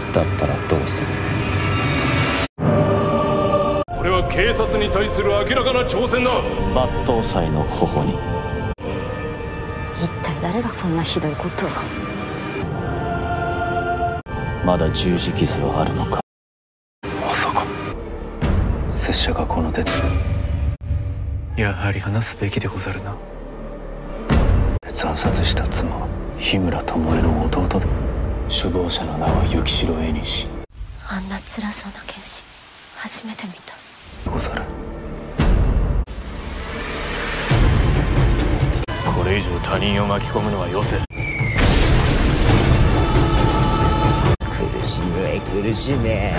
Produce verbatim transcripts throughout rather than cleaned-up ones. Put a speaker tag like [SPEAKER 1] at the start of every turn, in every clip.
[SPEAKER 1] だったらどうする？
[SPEAKER 2] これは警察に対する明らかな挑戦だ。
[SPEAKER 1] 抜刀斎の頬に。
[SPEAKER 3] 一体誰がこんなひどいことを。
[SPEAKER 1] まだ十字傷はあるのか。
[SPEAKER 4] まさか拙者がこの手で。やはり話すべきでござるな。惨殺した妻日村巴の弟だ。首謀者の名は幸城縁西。
[SPEAKER 3] あんな辛そうな剣士初めて見た。
[SPEAKER 4] ござる。
[SPEAKER 2] これ以上他人を巻き込むのはよせ。
[SPEAKER 1] 苦しめ苦しめ。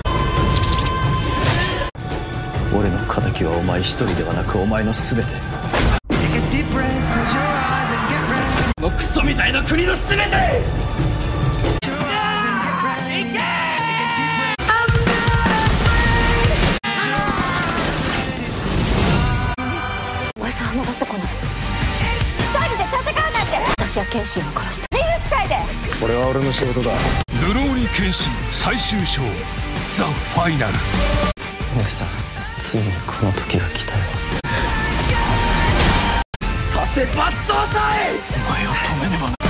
[SPEAKER 1] 俺の敵はお前一人ではなくお前の全て。このクソみたいな国の全て。
[SPEAKER 3] お前さんは戻ってこない。一人で戦うなんて。私は剣心を殺した。見るくさいで。
[SPEAKER 1] これは俺の仕事だ。
[SPEAKER 5] ルローニケンシン最終章ザ・ファイナル。
[SPEAKER 1] お前さん、ついにこの時が来たよ。
[SPEAKER 2] さて抜刀斎、
[SPEAKER 1] お前を止めねばな。